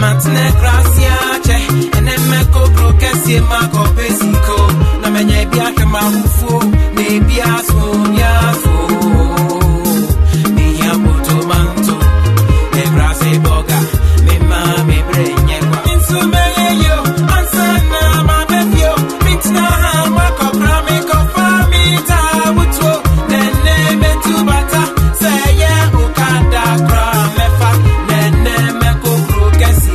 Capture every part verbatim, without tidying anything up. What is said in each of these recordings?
Matne Krasiache, and then Meko Brokesi Marco Pesico, Namanya Biaka Mahufu, maybe Aso, Yaso, Miyabuto Manto, Ebrase Boga, Mima, me brain, into Mayo, Ansana, Mabefio, Mixna, Marco Bramico, Famita, Wuto, then name it to Bata, say, yeah, Ukanda, Kramefa, then name Meko Brokesi.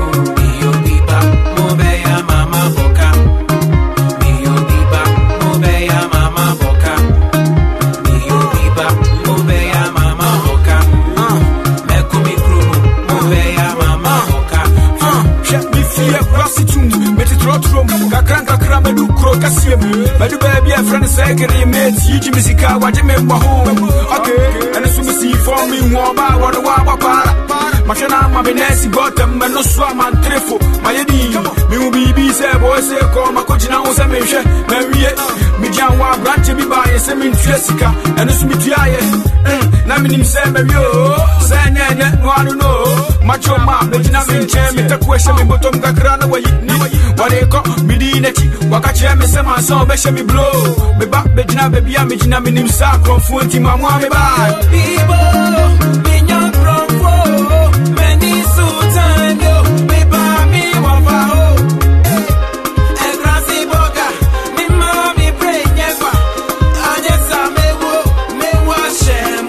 But the baby, a friend, second, mate, you Missika, what you make my home. Okay, and as soon as you for me, more about what a wapa para. Machana, my Benesi bottom, and no swam and trifle. My eddy, me will be be say, boy, say, call my coach now, some mention, Mary, Mijan, one branch, me by a semi Jessica, and as me try. Naming say, Mary, say, no, I don't know. Macho ma, but you not in chair, me the question, me bottom, Kakrana, what they call me, Dinety, Wakacha, me say, my son, Besha me blow. Me back, Bejina, baby, I'm in a minim sack from Funti, my mom, me bye. People, me young from four, many sultan, yo, me buy me one for all. And Grassy Boga, me mommy pray never. I just saw me wo, me wash him.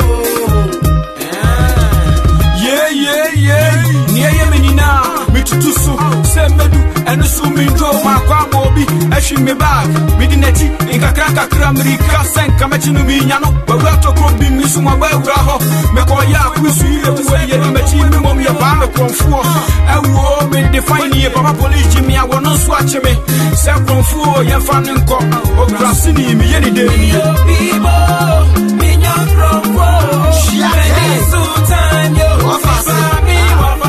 Yeah, yeah, yeah. Near me now, me to do so, send me do, and assuming go my quabobi, as she me back, midineti, in Kakaka Kramrika, San Kamachino Miano, but we're talking to Miss Mabaho, Mekoya, who see the way you met him, Mommy, a banner from four, and woman define ye, Papa Police, Jimmy, I will not swatch me, Sam from four, your fan and cop, or Grassini, me any day. People, Minya from four, she had so time, yo, me,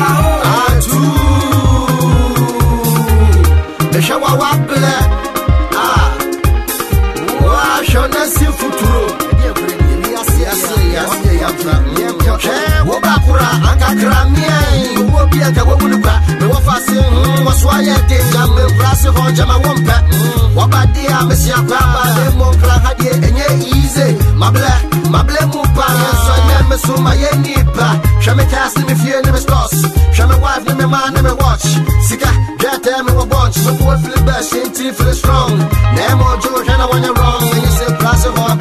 the shower wabble, ah, wash on a futuro. Yes, yes, yes, yes, Wabakura, Akakramia, Wobia, Wabuka, the Wafasi, was why I did jam the brass of Jama Wompa, Wabadia, Messia Papa, Monkla Hadia, and ye easy, Mabla, Mabla Mupa, so I never saw my nipa, Shamakas, me fear never lost, Shama wife, never man, never watch, Sika, get them a bunch, so poor for the best, ain't for the strong, Nemo George, and I want you wrong, and you say, Brass of